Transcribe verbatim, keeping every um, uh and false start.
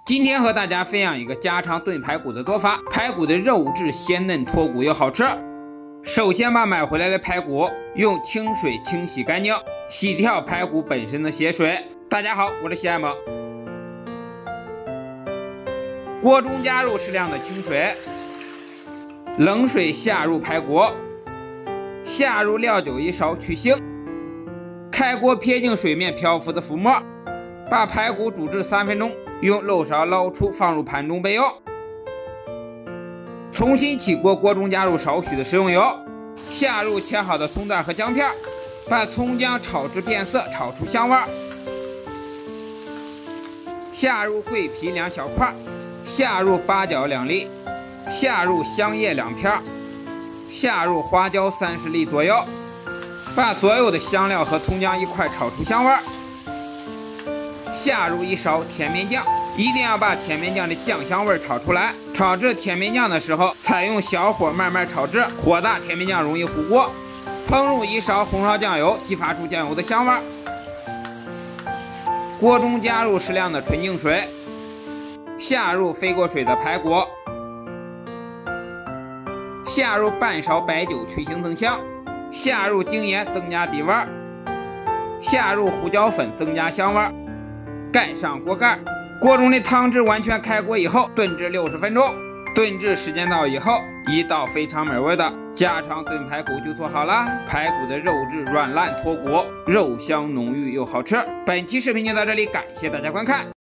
今天和大家分享一个家常炖排骨的做法，排骨的肉质鲜嫩脱骨又好吃。首先把买回来的排骨用清水清洗干净，洗掉排骨本身的血水。大家好，我是西安萌。锅中加入适量的清水，冷水下入排骨，下入料酒一勺去腥，开锅撇净水面漂浮的浮沫，把排骨煮至三分钟。用漏勺捞出，放入盘中备用。重新起锅，锅中加入少许的食用油，下入切好的葱段和姜片，把葱姜炒至变色，炒出香味。下入桂皮两小块，下入八角两粒，下入香叶两片，下入花椒三十粒左右，把所有的香料和葱姜一块炒出香味。下入一勺甜面酱，一定要把甜面酱的酱香味炒出来。炒制甜面酱的时候，采用小火慢慢炒制，火大甜面酱容易糊锅。烹入一勺红烧酱油，激发出酱油的香味。锅中加入适量的纯净水，下入飞过水的排骨，下入半勺白酒去腥增香，下入精盐增加底味，下入胡椒粉增加香味。盖上锅盖，锅中的汤汁完全开锅以后，炖至六十分钟。炖制时间到以后，一道非常美味的家常炖排骨就做好了。排骨的肉质软烂脱骨，肉香浓郁又好吃。本期视频就到这里，感谢大家观看。